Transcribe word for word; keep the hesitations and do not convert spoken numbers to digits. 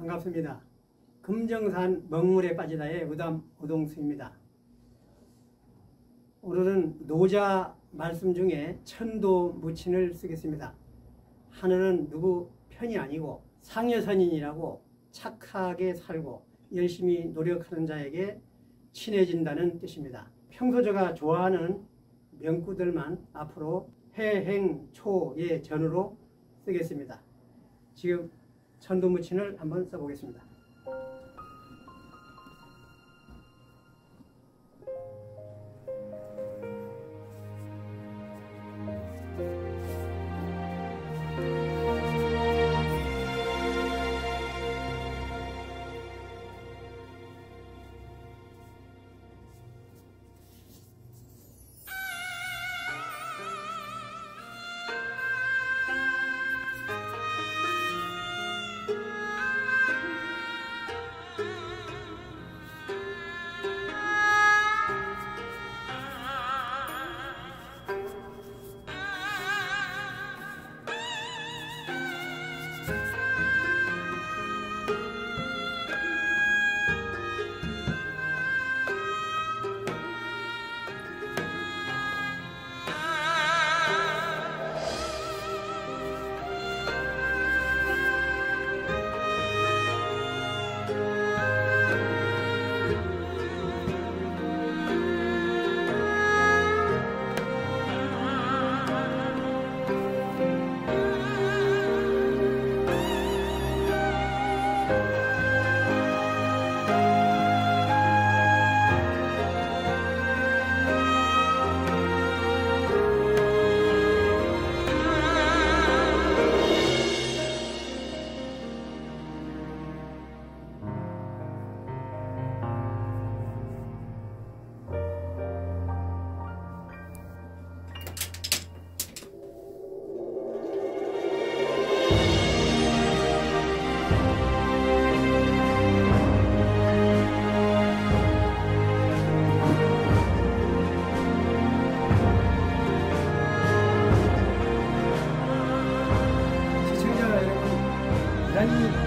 반갑습니다. 금정산 먹물에 빠지다의 의담 오동수입니다. 오늘은 노자 말씀 중에 천도 무친을 쓰겠습니다. 하늘은 누구 편이 아니고 상여선인이라고 착하게 살고 열심히 노력하는 자에게 친해진다는 뜻입니다. 평소 제가 좋아하는 명구들만 앞으로 해행초예 전으로 쓰겠습니다. 지금 천도무친을 한번 써보겠습니다. 시청자 여러분,